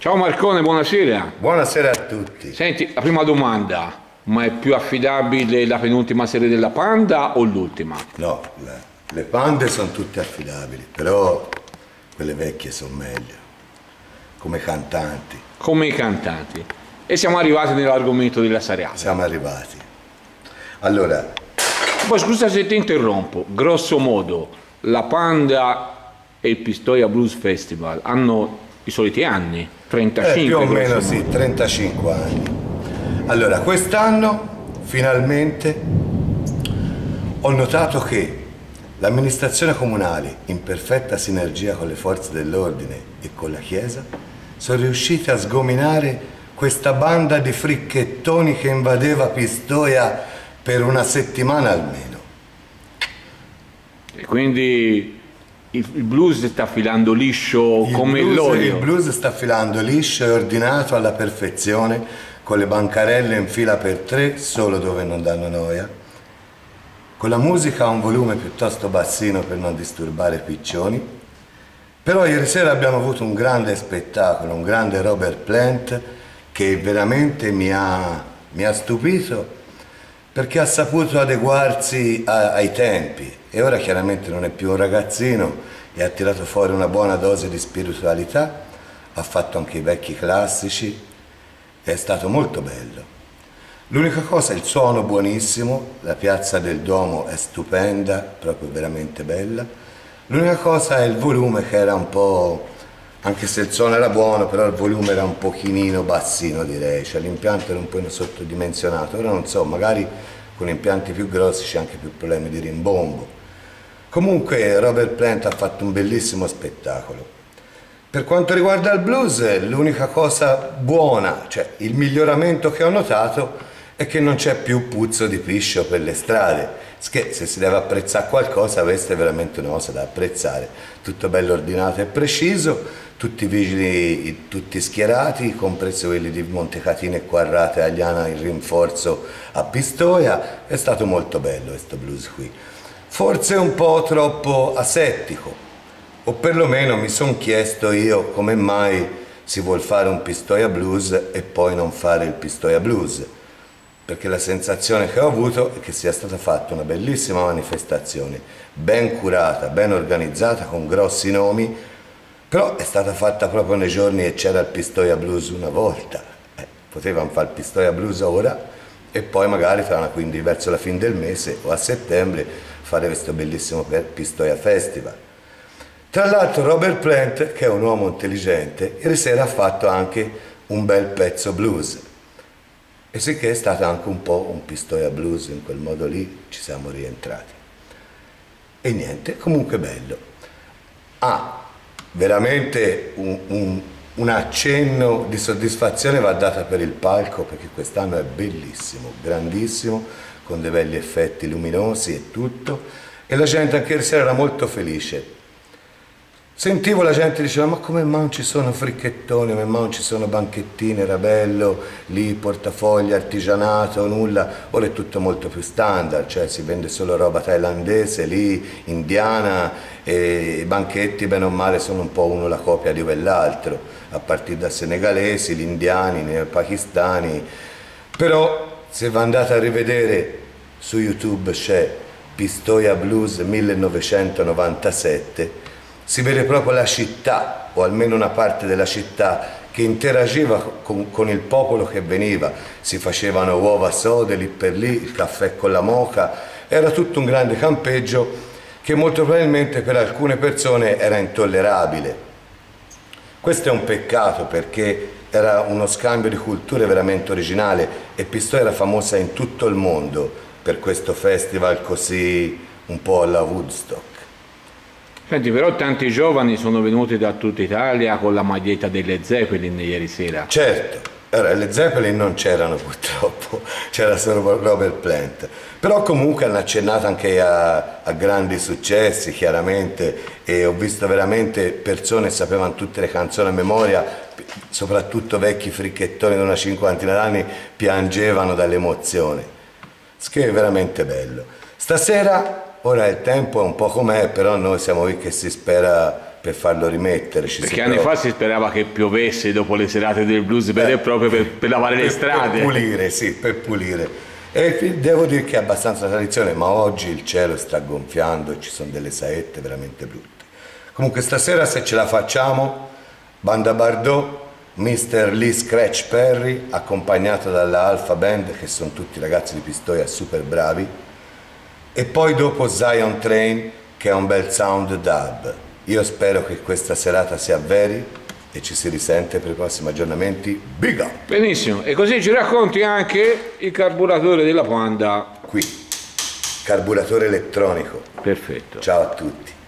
Ciao Marcone, buonasera. Buonasera a tutti. Senti, la prima domanda, ma è più affidabile la penultima serie della Panda o l'ultima? No, le pande sono tutte affidabili, però quelle vecchie sono meglio, come cantanti. Come i cantanti. E siamo arrivati nell'argomento della seriata. Siamo arrivati. Allora, poi scusa se ti interrompo, grosso modo, la Panda e il Pistoia Blues Festival hanno i soliti anni, 35 più o meno grosso sì, modo. 35 anni. Allora, quest'anno finalmente ho notato che l'amministrazione comunale, in perfetta sinergia con le forze dell'ordine e con la Chiesa, sono riusciti a sgominare questa banda di fricchettoni che invadeva Pistoia per una settimana almeno. E quindi il blues sta filando liscio come l'olio. Il blues sta filando liscio e ordinato alla perfezione, con le bancarelle in fila per 3, solo dove non danno noia, con la musica a un volume piuttosto bassino per non disturbare i piccioni. Però ieri sera abbiamo avuto un grande spettacolo, un grande Robert Plant che veramente mi ha stupito, perché ha saputo adeguarsi ai tempi e ora chiaramente non è più un ragazzino e ha tirato fuori una buona dose di spiritualità, ha fatto anche i vecchi classici e è stato molto bello. L'unica cosa, il suono buonissimo, la piazza del Duomo è stupenda, proprio veramente bella. L'unica cosa è il volume che era un po', anche se il suono era buono, però il volume era un pochino bassino direi, cioè l'impianto era un po' sottodimensionato. Ora non so, magari con impianti più grossi c'è anche più problemi di rimbombo. Comunque Robert Plant ha fatto un bellissimo spettacolo. Per quanto riguarda il blues, l'unica cosa buona, cioè il miglioramento che ho notato, è che non c'è più puzzo di piscio per le strade. Che se si deve apprezzare qualcosa, questa è veramente una cosa da apprezzare. Tutto bello ordinato e preciso, tutti i vigili, tutti schierati, compreso quelli di Montecatini e Quarrate, Agliana in rinforzo a Pistoia. È stato molto bello questo blues qui. Forse un po' troppo asettico, o perlomeno mi sono chiesto io come mai si vuol fare un Pistoia Blues e poi non fare il Pistoia Blues, perché la sensazione che ho avuto è che sia stata fatta una bellissima manifestazione, ben curata, ben organizzata, con grossi nomi, però è stata fatta proprio nei giorni che c'era il Pistoia Blues una volta. Potevano fare il Pistoia Blues ora e poi magari quindi verso la fine del mese o a settembre fare questo bellissimo Pistoia Festival. Tra l'altro Robert Plant, che è un uomo intelligente, ieri sera ha fatto anche un bel pezzo blues. E sicché è stato anche un po' un Pistoia Blues, in quel modo lì ci siamo rientrati. E niente, comunque bello. Veramente un accenno di soddisfazione va data per il palco, perché quest'anno è bellissimo, grandissimo, con dei belli effetti luminosi e tutto. E la gente anche ieri sera era molto felice. Sentivo la gente diceva: ma come mai non ci sono fricchettoni, come mai non ci sono banchettine, era bello, lì portafogli, artigianato, nulla. Ora è tutto molto più standard, cioè si vende solo roba thailandese, lì, indiana, e i banchetti bene o male sono un po' uno la copia di quell'altro, a partire da senegalesi, gli indiani, i pakistani. Però se vi andate a rivedere su YouTube c'è Pistoia Blues 1997, si vede proprio la città, o almeno una parte della città, che interagiva con il popolo che veniva. Si facevano uova sode lì per lì, il caffè con la moka, era tutto un grande campeggio che molto probabilmente per alcune persone era intollerabile. Questo è un peccato, perché era uno scambio di culture veramente originale e Pistoia era famosa in tutto il mondo per questo festival così un po' alla Woodstock. Senti, però tanti giovani sono venuti da tutta Italia con la maglietta delle Zeppelin ieri sera. Certo, le Zeppelin non c'erano purtroppo, c'era solo Robert Plant. Però comunque hanno accennato anche a grandi successi, chiaramente, e ho visto veramente persone che sapevano tutte le canzoni a memoria, soprattutto vecchi fricchettoni di una cinquantina d'anni, piangevano dall'emozione. Che è veramente bello. Stasera... Ora il tempo è un po' com'è, però noi siamo qui che si spera per farlo rimettere. Perché anni fa si sperava che piovesse dopo le serate del blues vero e proprio per lavare le strade. Per pulire, sì, per pulire. E devo dire che è abbastanza tradizione, ma oggi il cielo sta gonfiando e ci sono delle saette veramente brutte. Comunque stasera, se ce la facciamo, Banda Bardot, Mr. Lee Scratch Perry, accompagnato dalla Alpha Band, che sono tutti ragazzi di Pistoia super bravi, e poi dopo Zion Train, che è un bel sound dub. Io spero che questa serata si avveri e ci si risente per i prossimi aggiornamenti. Big up! Benissimo, e così ci racconti anche il carburatore della Panda. Qui, carburatore elettronico. Perfetto. Ciao a tutti.